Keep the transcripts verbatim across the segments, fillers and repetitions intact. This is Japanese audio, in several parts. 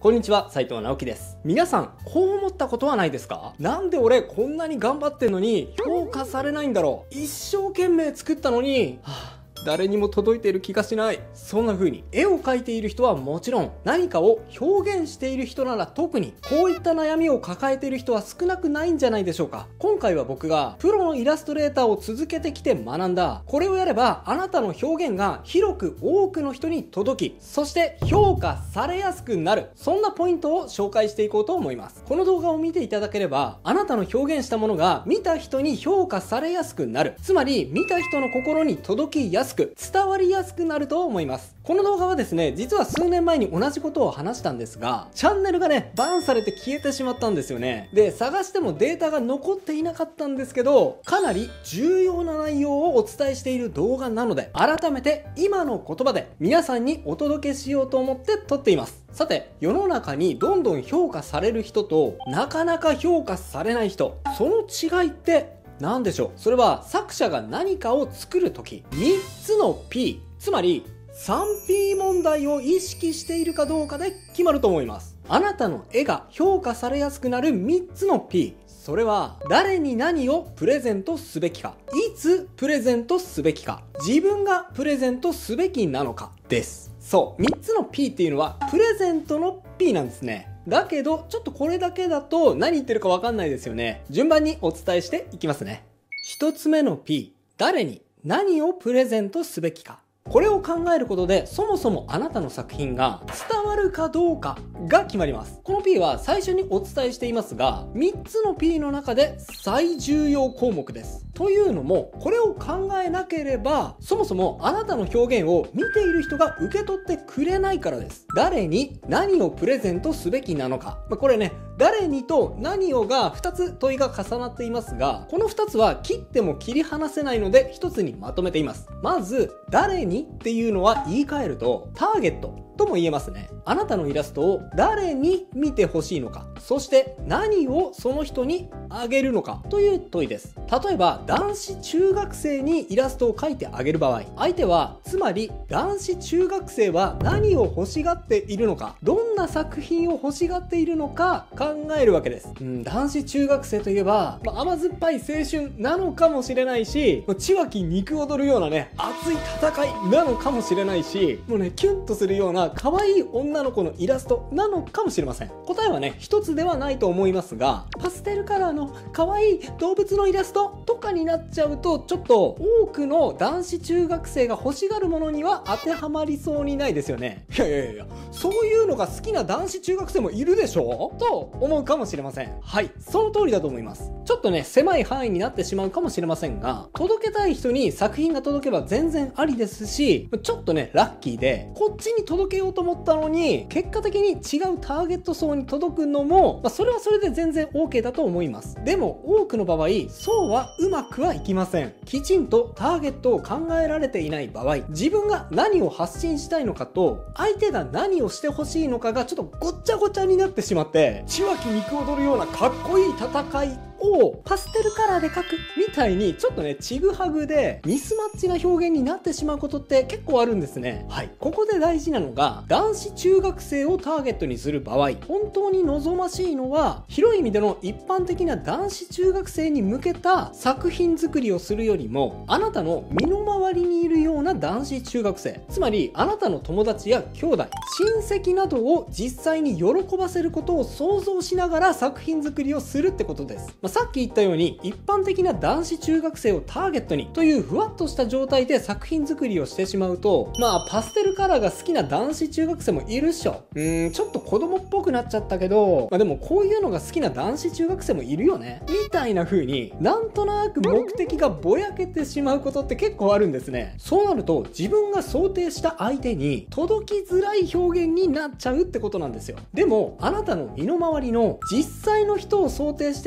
こんにちは、斉藤直樹です。皆さん、こう思ったことはないですか？なんで俺こんなに頑張ってんのに評価されないんだろう。一生懸命作ったのに、はぁ誰にも届いている気がしない。そんな風に絵を描いている人はもちろん、何かを表現している人なら特にこういった悩みを抱えている人は少なくないんじゃないでしょうか。今回は僕がプロのイラストレーターを続けてきて学んだ、これをやればあなたの表現が広く多くの人に届き、そして評価されやすくなる、そんなポイントを紹介していこうと思います。この動画を見ていただければ、あなたの表現したものが見た人に評価されやすくなる、つまり見た人の心に届きやすく伝わりやすくなると思います。この動画はですね、実は数年前に同じことを話したんですが、チャンネルがねバンされて消えてしまったんですよね。で、探してもデータが残っていなかったんですけど、かなり重要な内容をお伝えしている動画なので、改めて今の言葉で皆さんにお届けしようと思って撮っています。さて、世の中にどんどん評価される人となかなか評価されない人、その違いって何でしょう？それは作者が何かを作るとき、みっつの P、つまり スリーピー 問題を意識しているかどうかで決まると思います。あなたの絵が評価されやすくなるみっつの P、それは誰に何をプレゼントすべきか、いつプレゼントすべきか、自分がプレゼントすべきなのかです。そう、みっつの P っていうのはプレゼントの P なんですね。だけどちょっとこれだけだと何言ってるか分かんないですよね。順番にお伝えしていきますね。ひとつめの P、誰に何をプレゼントすべきか。これを考えることで、そもそもあなたの作品が伝わるかどうかが決まります。この P は最初にお伝えしていますが、みっつの P の中で最重要項目です。というのも、これを考えなければ、そもそもあなたの表現を見ている人が受け取ってくれないからです。誰に何をプレゼントすべきなのか。まあ、これね、誰にと何をがふたつ問いが重なっていますが、このふたつは切っても切り離せないのでひとつにまとめています。まず、誰にっていうのは言い換えるとターゲットとも言えますね。あなたのイラストを誰に見てほしいのか、そして何をその人にあげるのかという問いです。例えば男子中学生にイラストを描いてあげる場合、相手はつまり男子中学生は何を欲しがっているのか、どんな作品を欲しがっているのか考えるわけです。うん、男子中学生といえば、まあ、甘酸っぱい青春なのかもしれないし、血湧き肉踊るようなね熱い戦いなのかもしれないし、もうねキュンとするような可愛い女の子のイラストなのかもしれません。答えはね一つではないと思いますが、パステルカラーの可愛い動物のイラストとかになっちゃうと、ちょっと多くの男子中学生が欲しがるものには当てはまりそうにないですよね。いやいやいや、そういうのが好きな男子中学生もいるでしょと思うかもしれません。はい、その通りだと思います。ちょっとね狭い範囲になってしまうかもしれませんが、届けたい人に作品が届けば全然ありですし、ちょっとねラッキーでこっちに届けようと思ったのに結果的に違うターゲット層に届くのも、まあ、それはそれで全然 OK だと思います。でも多くの場合そうはうまくはいきません。きちんとターゲットを考えられていない場合、自分が何を発信したいのかと相手が何をしてほしいのかがちょっとごっちゃごちゃになってしまって、血湧き肉踊るようなかっこいい戦いをパステルカラーで描くみたいに、ちょっとねちぐはぐでミスマッチな表現になってしまうことって結構あるんですね。はい、ここで大事なのが、男子中学生をターゲットにする場合、本当に望ましいのは広い意味での一般的な男子中学生に向けた作品作りをするよりも、あなたの身の回りにいるような男子中学生、つまりあなたの友達や兄弟、親戚などを実際に喜ばせることを想像しながら作品作りをするってことです。まあ、さっき言ったように一般的な男子中学生をターゲットにというふわっとした状態で作品作りをしてしまうと、まあパステルカラーが好きな男子中学生もいるっしょ。うーんちょっと子供っぽくなっちゃったけど、まあでもこういうのが好きな男子中学生もいるよねみたいな風に、なんとなく目的がぼやけてしまうことって結構あるんですね。そうなると自分が想定した相手に届きづらい表現になっちゃうってことなんですよ。でもあなたの身の回りの実際の人を想定して作品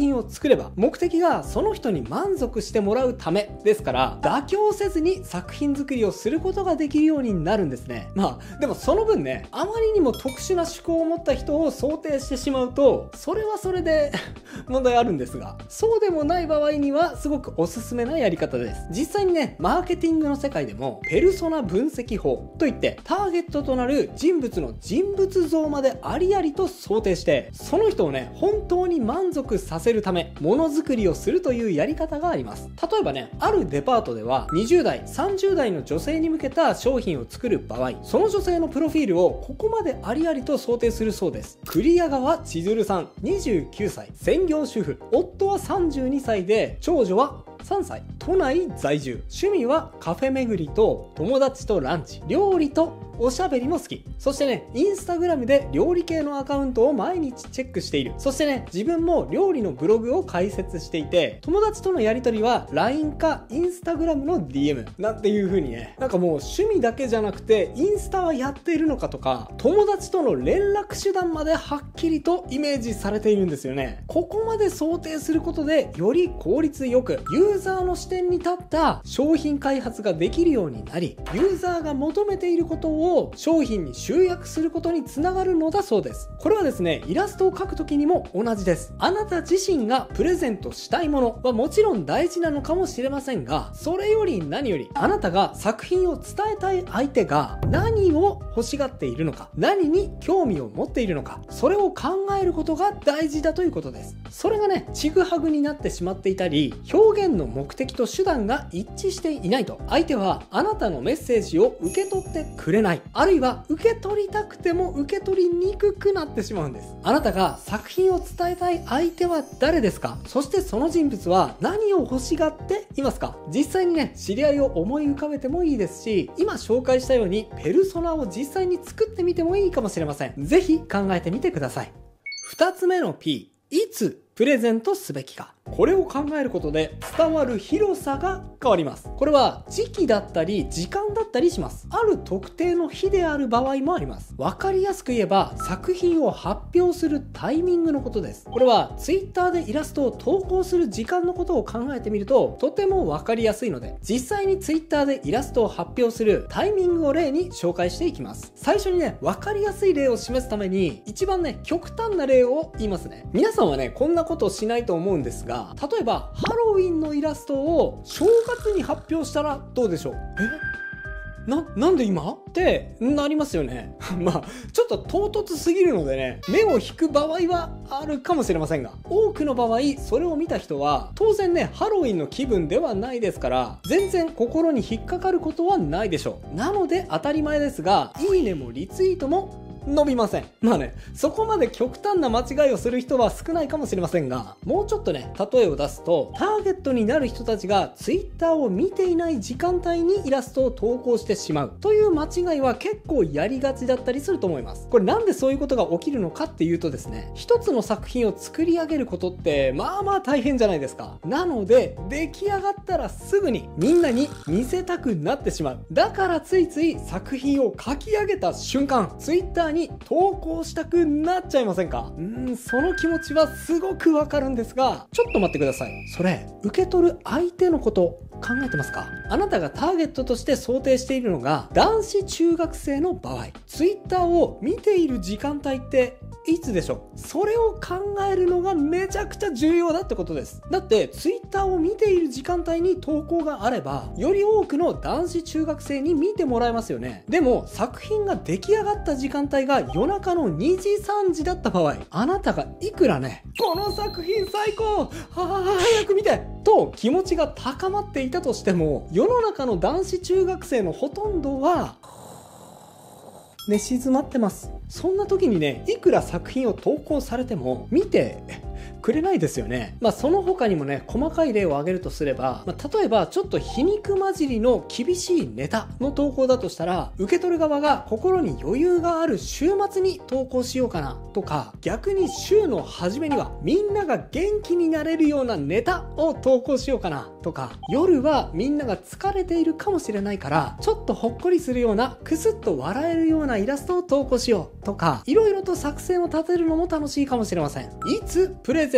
品を作れば目的がその人に満足してもらうためですから、妥協せずに作品作りをすることができるようになるんですね。まあでもその分ね、あまりにも特殊な趣向を持った人を想定してしまうと、それはそれで問題あるんですが、そうでもない場合にはすごくおすすめなやり方です。実際にね、マーケティングの世界でもペルソナ分析法といって、ターゲットとなる人物の人物像までありありと想定して、その人をね、本当に満足させるためものづくりをするというやり方があります。例えばね、あるデパートではにじゅう代さんじゅう代の女性に向けた商品を作る場合、その女性のプロフィールをここまでありありと想定するそうです。栗屋川千鶴さん、にじゅうきゅうさい、専業主婦、夫はさんじゅうにさいで長女はさんさい、都内在住、趣味はカフェ巡りと友達とランチ、料理とおしゃべりも好き。そしてね、インスタグラムで料理系のアカウントを毎日チェックしている。そしてね、自分も料理のブログを開設していて、友達とのやり取りは ライン かインスタグラムの ディーエム なんていう風にね、なんかもう趣味だけじゃなくてインスタはやっているのかとか、友達との連絡手段まではっきりとイメージされているんですよね。ここまで想定することで、より効率よくユーザーの視点に立った商品開発ができるようになり、ユーザーが求めていることを商品に集約することにつながるのだそうです。これはですね、イラストを描くときにも同じです。あなた自身がプレゼントしたいものはもちろん大事なのかもしれませんが、それより何よりあなたが作品を伝えたい相手が何を欲しがっているのか、何に興味を持っているのか、それを考えることが大事だということです。それがね、ちぐはぐになってしまっていたり、表現の目的と手段が一致していないと、相手はあなたのメッセージを受け取ってくれない、あるいは受け取りたくても受け取りにくくなってしまうんです。あなたが作品を伝えたい相手は誰ですか？そしてその人物は何を欲しがっていますか？実際にね、知り合いを思い浮かべてもいいですし、今紹介したようにペルソナを実際に作ってみてもいいかもしれません。ぜひ考えてみてください。ふたつめの P、いつプレゼントすべきか。これを考えることで伝わる広さが変わります。これは時期だったり時間だったりします。ある特定の日である場合もあります。わかりやすく言えば作品を発表するタイミングのことです。これは ツイッター でイラストを投稿する時間のことを考えてみるととてもわかりやすいので、実際に ツイッター でイラストを発表するタイミングを例に紹介していきます。最初にね、わかりやすい例を示すために一番ね、極端な例を言いますね。皆さんはね、こんなことをしないと思うんですが、例えばハロウィンのイラストを正月に発表したらどうでしょう？えな、なんで今ってなりますよね。まあ、ちょっと唐突すぎるのでね、目を引く場合はあるかもしれませんが、多くの場合、それを見た人は、当然ね、ハロウィンの気分ではないですから、全然心に引っかかることはないでしょう。なので当たり前ですが、いいねもリツイートも伸びません。まあね、そこまで極端な間違いをする人は少ないかもしれませんが、もうちょっとね、例えを出すと、ターゲットになる人たちが ツイッター を見ていない時間帯にイラストを投稿してしまうという間違いは結構やりがちだったりすると思います。これなんでそういうことが起きるのかっていうとですね、一つの作品を作り上げることってまあまあ大変じゃないですか。なので、出来上がったらすぐにみんなに見せたくなってしまう。だからついつい作品を書き上げた瞬間、ツイッター に投稿したくなっちゃいませんか？うーん、その気持ちはすごくわかるんですが、ちょっと待ってください。それ、受け取る相手のこと考えてますか？あなたがターゲットとして想定しているのが男子中学生の場合、ツイッター を見ている時間帯っていつでしょう？それを考えるのがめちゃくちゃ重要だってことです。だってツイッター を見ている時間帯に投稿があれば、より多くの男子中学生に見てもらえますよね。でも作品が出来上がった時間帯が夜中のにじさんじだった場合、あなたがいくらね、この作品最高、はあ、早く見てと気持ちが高まっていたとしても、世の中の男子中学生のほとんどは寝静まってます。そんな時にね、いくら作品を投稿されても見てくれないですよね。まあその他にもね、細かい例を挙げるとすれば、まあ、例えばちょっと皮肉混じりの厳しいネタの投稿だとしたら、受け取る側が心に余裕がある週末に投稿しようかなとか、逆に週の初めにはみんなが元気になれるようなネタを投稿しようかなとか、夜はみんなが疲れているかもしれないからちょっとほっこりするような、クスッと笑えるようなイラストを投稿しようとか、いろいろと作戦を立てるのも楽しいかもしれません。いつプレゼ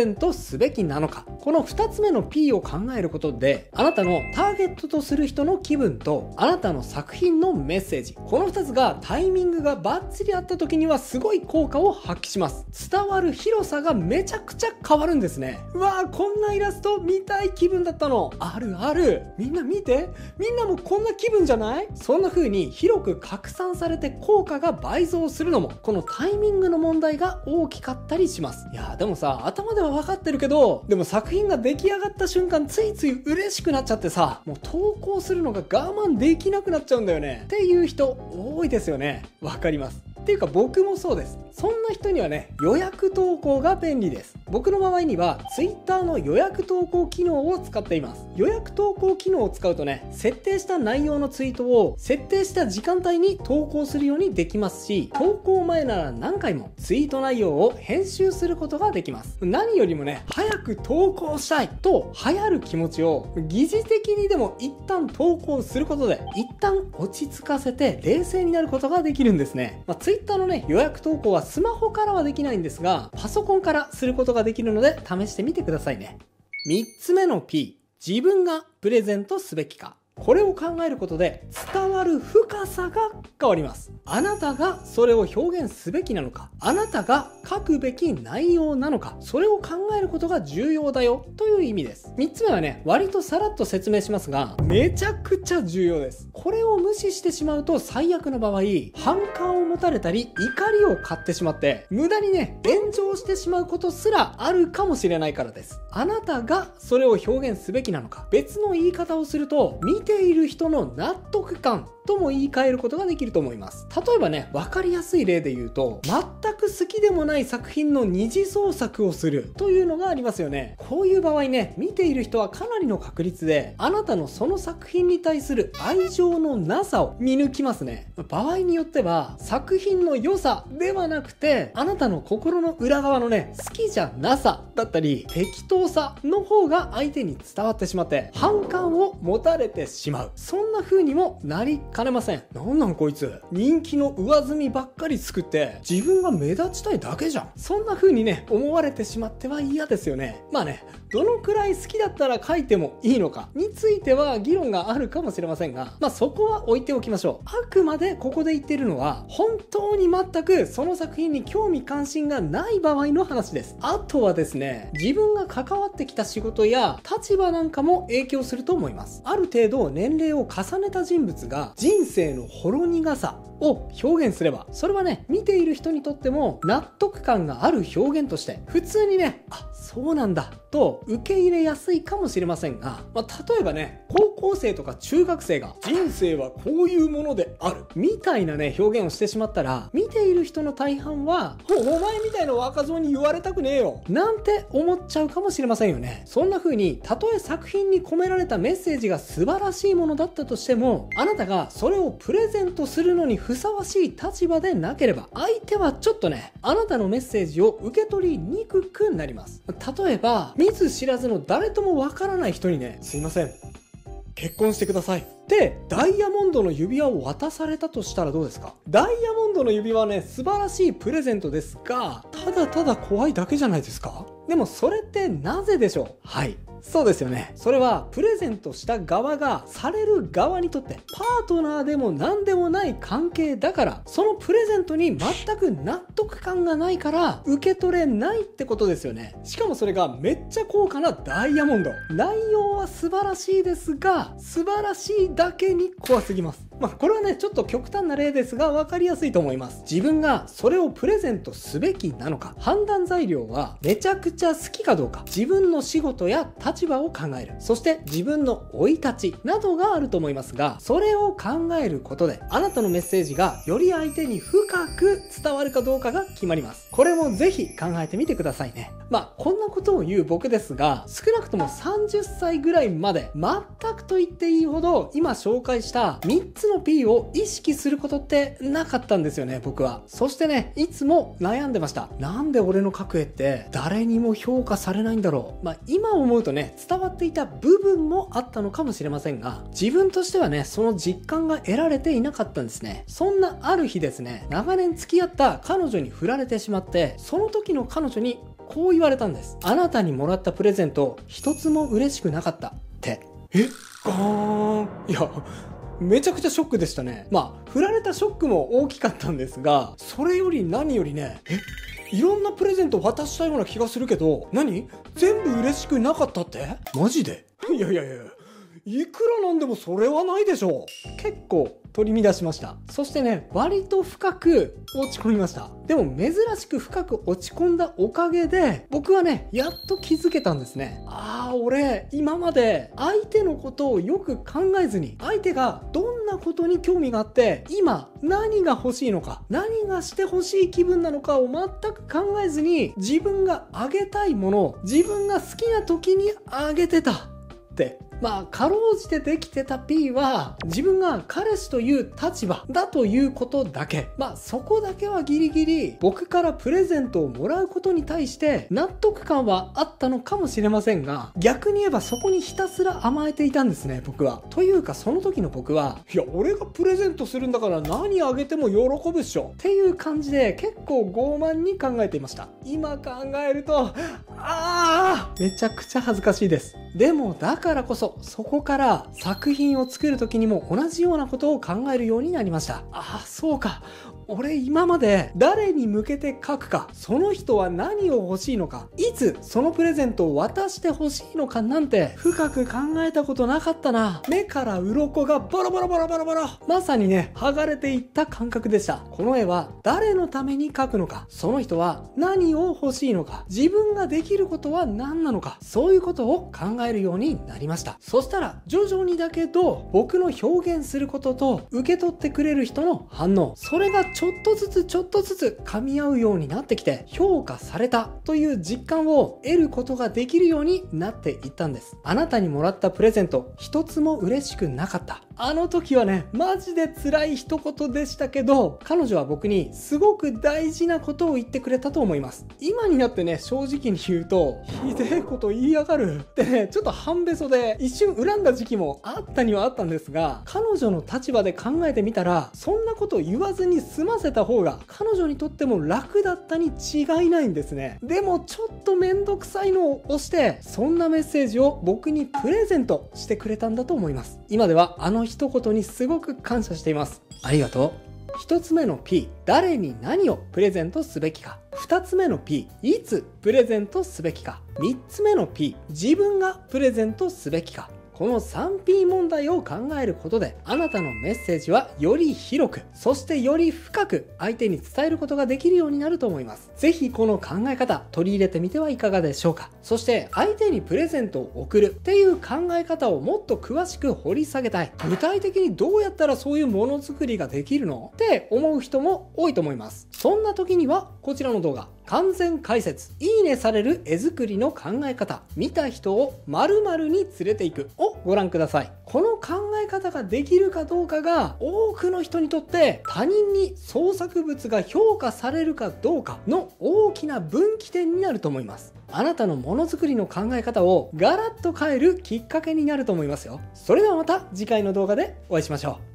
ゼントすべきなのか。このふたつめの P を考えることで、あなたのターゲットとする人の気分と、あなたの作品のメッセージ、このふたつがタイミングがバッチリ合った時にはすごい効果を発揮します。伝わる広さがめちゃくちゃ変わるんですね。うわー、こんなイラスト見たい気分だったの。あるある。みんな見て。みんなもこんな気分じゃない？そんな風に広く拡散されて効果が倍増するのも、このタイミングの問題が大きかったりします。いやーでもさ、頭では分かってるけど、でも作品が出来上がった瞬間ついつい嬉しくなっちゃってさ、もう投稿するのが我慢できなくなっちゃうんだよねっていう人多いですよね。わかります。っていうか僕もそうです。そんな人にはね、予約投稿が便利です。僕の場合には Twitter の予約投稿機能を使っています。予約投稿機能を使うとね、設定した内容のツイートを設定した時間帯に投稿するようにできますし、投稿前なら何回もツイート内容を編集することができます。何よりもね、早く投稿したいと流行る気持ちを疑似的にでも一旦投稿することで、一旦落ち着かせて冷静になることができるんですね。まあ、Twitter のね、予約投稿はスマホからはできないんですが、パソコンからすることができるので試してみてくださいね。みっつめの P、自分がプレゼントすべきか。これを考えることで伝わる深さが変わります。あなたがそれを表現すべきなのか、あなたが書くべき内容なのか、それを考えることが重要だよという意味です。みっつめはね、割とさらっと説明しますが、めちゃくちゃ重要です。これを無視してしまうと最悪の場合、反感を持たれたり怒りを買ってしまって無駄にね、炎上してしまうことすらあるかもしれないからです。あなたがそれを表現すべきなのか、別の言い方をすると見ている人の納得感とも言い換えることができると思います。例えばね、分かりやすい例で言うと、全く好きでもない作品の二次創作をするというのがありますよね。こういう場合ね、見ている人はかなりの確率であなたのその作品に対する愛情のなさを見抜きますね。場合によっては作品の良さではなくて、あなたの心の裏側のね、好きじゃなさだったり適当さの方が相手に伝わってしまって反感を持たれてしまう、そんな風にもなりかねません。なんなんこいつ、人気の上積みばっかり作って自分が目立ちたいだけじゃん、そんな風にね思われてしまっては嫌ですよね。まあね、どのくらい好きだったら書いてもいいのかについては議論があるかもしれませんが、まあそこは置いておきましょう。あくまでここで言ってるのは本当に全くその作品に興味関心がない場合の話です。あとはですね、自分が関わってきた仕事や立場なんかも影響すると思います。ある程度年齢を重ねた人物が人生のほろ苦さを表現すれば、それはね、見ている人にとっても納得感がある表現として普通にね、あ、そうなんだと受け入れやすいかもしれませんが、まあ、例えばね、高校生とか中学生が人生はこういうものであるみたいなね表現をしてしまったら、見ている人の大半はお前みたいな若造に言われたくねえよなんて思っちゃうかもしれませんよね。そんな風にたとえ作品に込められたメッセージが素晴らしいものだったとしても、あなたがそれをプレゼントするのにふさわしい立場でなければ、相手はちょっとね、あなたのメッセージを受け取りにくくなります。例えば見ず知らずの誰ともわからない人にね、すいません、結婚してくださいってダイヤモンドの指輪を渡されたとしたらどうですか？ダイヤモンドの指輪はね、素晴らしいプレゼントですが、ただただ怖いだけじゃないですか？でもそれってなぜでしょう？はい、そうですよね。それはプレゼントした側がされる側にとってパートナーでも何でもない関係だから、そのプレゼントに全く納得感がないから受け取れないってことですよね。しかもそれがめっちゃ高価なダイヤモンド。内容は素晴らしいですが、素晴らしいだけに怖すぎます。まあこれはね、ちょっと極端な例ですが分かりやすいと思います。自分がそれをプレゼントすべきなのか、判断材料はめちゃくちゃ好きかどうか、自分の仕事や立場を考える、そして自分の生い立ちなどがあると思いますが、それを考えることであなたのメッセージがより相手に深く伝わるかどうかが決まります。これもぜひ考えてみてくださいね。まあこんなことを言う僕ですが、少なくともさんじゅっさいぐらいまで全くと言っていいほど今紹介したみっつの P を意識することってなかったんですよね、僕は。そしてね、いつも悩んでました。なんで俺の描く絵って誰にも評価されないんだろう。まあ今思うとね、伝わっていた部分もあったのかもしれませんが、自分としてはね、その実感が得られていなかったんですね。そんなある日ですね、長年付き合った彼女に振られてしまって、その時の彼女にこう言われたんです。あなたにもらったプレゼント一つも嬉しくなかったって。えガーン。いや、めちゃくちゃショックでしたね。まあ振られたショックも大きかったんですが、それより何よりね、えいろんなプレゼント渡したような気がするけど、何全部嬉しくなかったって？マジで？いやいやいや、いくらなんでもそれはないでしょう。結構取り乱しました。そしてね、割と深く落ち込みました。でも珍しく深く落ち込んだおかげで、僕はね、やっと気づけたんですね。ああ、俺、今まで相手のことをよく考えずに、相手がどんなことに興味があって、今何が欲しいのか、何がして欲しい気分なのかを全く考えずに、自分があげたいものを自分が好きな時にあげてたって。まあ、かろうじてできてた P は、自分が彼氏という立場だということだけ。まあ、そこだけはギリギリ、僕からプレゼントをもらうことに対して納得感はあったのかもしれませんが、逆に言えばそこにひたすら甘えていたんですね、僕は。というか、その時の僕は、いや、俺がプレゼントするんだから何あげても喜ぶっしょ。っていう感じで、結構傲慢に考えていました。今考えると、ああ、めちゃくちゃ恥ずかしいです。でも、だからこそ、そこから作品を作る時にも同じようなことを考えるようになりました。ああ、そうか。俺今まで誰に向けて書くか、その人は何を欲しいのか、いつそのプレゼントを渡して欲しいのかなんて深く考えたことなかったな。目から鱗がバラバラバラバラバラ。まさにね、剥がれていった感覚でした。この絵は誰のために描くのか、その人は何を欲しいのか、自分ができることは何なのか、そういうことを考えるようになりました。そしたら徐々にだけど僕の表現することと受け取ってくれる人の反応、それがちょっとずつちょっとずつ噛み合うようになってきて、評価されたという実感を得ることができるようになっていったんです。あなたにもらったプレゼント一つも嬉しくなかった。あの時はね、マジで辛い一言でしたけど、彼女は僕にすごく大事なことを言ってくれたと思います。今になってね、正直に言うと、ひでえこと言いやがるってね、ちょっと半べそで一瞬恨んだ時期もあったにはあったんですが、彼女の立場で考えてみたら、そんなこと言わずに済ませた方が彼女にとっても楽だったに違いないんですね。でもちょっとめんどくさいのを押して、そんなメッセージを僕にプレゼントしてくれたんだと思います。今ではあの一言にすごく感謝しています。ありがとう。一つ目の P、 誰に何をプレゼントすべきか。二つ目の P、 いつプレゼントすべきか。三つ目の P、 自分がプレゼントすべきか。この スリーピー 問題を考えることで、あなたのメッセージはより広く、そしてより深く相手に伝えることができるようになると思います。ぜひこの考え方取り入れてみてはいかがでしょうか。そして相手にプレゼントを贈るっていう考え方をもっと詳しく掘り下げたい。具体的にどうやったらそういうものづくりができるのって思う人も多いと思います。そんな時にはこちらの動画、完全解説、いいねされる絵作りの考え方、見た人を〇〇に連れていくをご覧ください。この考え方ができるかどうかが多くの人にとって他人に創作物が評価されるかどうかの大きな分岐点になると思います。あなたのものづくりの考え方をガラッと変えるきっかけになると思いますよ。それではまた次回の動画でお会いしましょう。